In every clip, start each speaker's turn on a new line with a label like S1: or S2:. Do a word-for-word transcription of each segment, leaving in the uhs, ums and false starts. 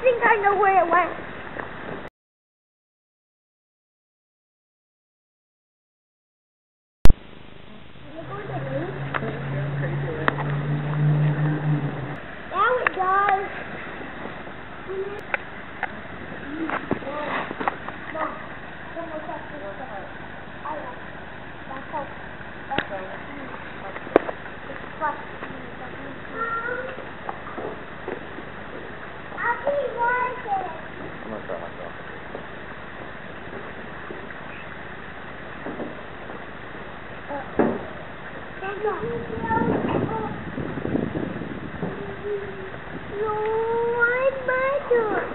S1: think I know where it went. Now it does. I'll be watching.
S2: I'm gonna try myself.
S1: No, what am I doing?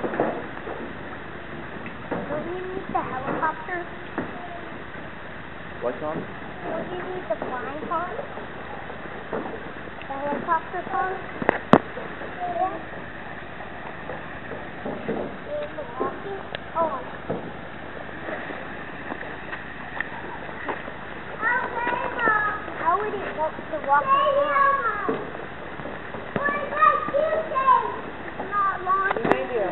S1: Will you need the helicopter?
S2: What's on?
S1: Will you need the flying car? The helicopter car? Yeah. The walkie? Oh. How would it work to walk around? It's not long.
S3: Behind you.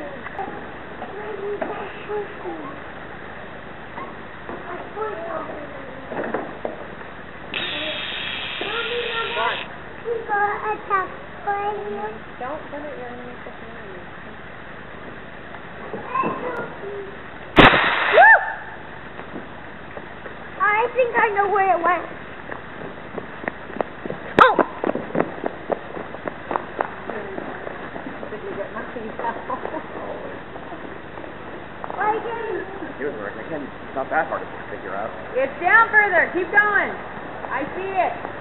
S3: Mark.
S1: We got a tap right here.
S3: Don't put it underneath the fan.
S1: Woo! I think I know where it went. Oh!
S3: Did you get nothing out?
S1: Right in.
S2: It was working. Again, it's not that hard to figure out.
S3: It's down further. Keep going. I see it.